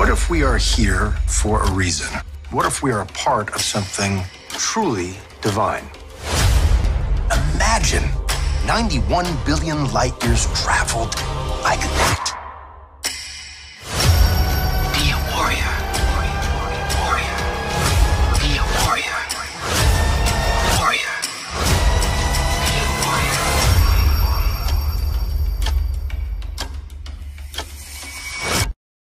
What if we are here for a reason? What if we are a part of something truly divine? Imagine 91 billion light years traveled like that.